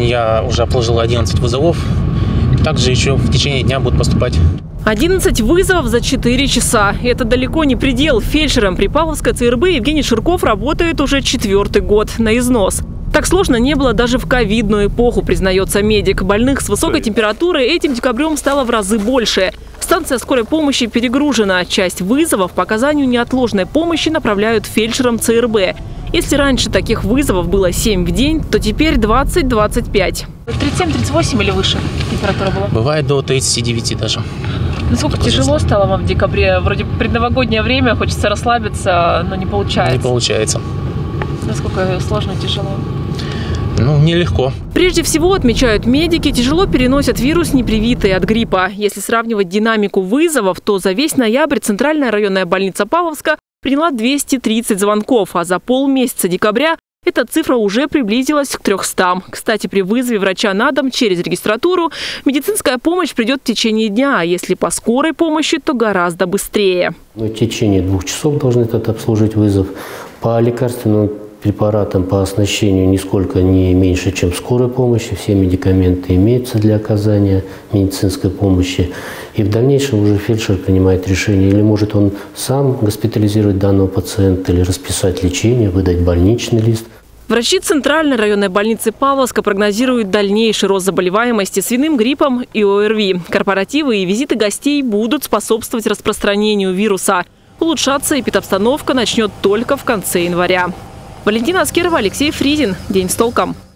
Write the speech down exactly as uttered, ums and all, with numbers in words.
Я уже обслужил одиннадцать вызовов. Также еще в течение дня будут поступать. одиннадцать вызовов за четыре часа. Это далеко не предел. Фельдшером при Павловской ЦРБ Евгений Ширков работает уже четвертый год на износ. Так сложно не было даже в ковидную эпоху, признается медик. Больных с высокой температурой этим декабрем стало в разы больше. Станция скорой помощи перегружена. Часть вызовов по оказанию неотложной помощи направляют фельдшерам ЦРБ. Если раньше таких вызовов было семь в день, то теперь двадцать — двадцать пять. тридцать семь — тридцать восемь или выше температура была? Бывает до тридцати девяти даже. Насколько тяжело стало вам в декабре? Вроде предновогоднее время, хочется расслабиться, но не получается. Не получается. Насколько сложно, тяжело? Ну, нелегко. Прежде всего, отмечают медики, тяжело переносят вирус, не привитый от гриппа. Если сравнивать динамику вызовов, то за весь ноябрь Центральная районная больница Павловска приняла двести тридцать звонков, а за полмесяца декабря эта цифра уже приблизилась к трёхстам. Кстати, при вызове врача на дом через регистратуру медицинская помощь придет в течение дня, а если по скорой помощи, то гораздо быстрее. В течение двух часов должны этот обслужить вызов. По лекарственным препаратам, по оснащению нисколько не меньше, чем скорой помощи. Все медикаменты имеются для оказания медицинской помощи. И в дальнейшем уже фельдшер принимает решение, или может он сам госпитализировать данного пациента, или расписать лечение, выдать больничный лист. Врачи Центральной районной больницы Павловска прогнозируют дальнейший рост заболеваемости свиным гриппом и ОРВИ. Корпоративы и визиты гостей будут способствовать распространению вируса. Улучшаться эпидобстановка начнет только в конце января. Валентина Аскерова, Алексей Фризин. День с толком.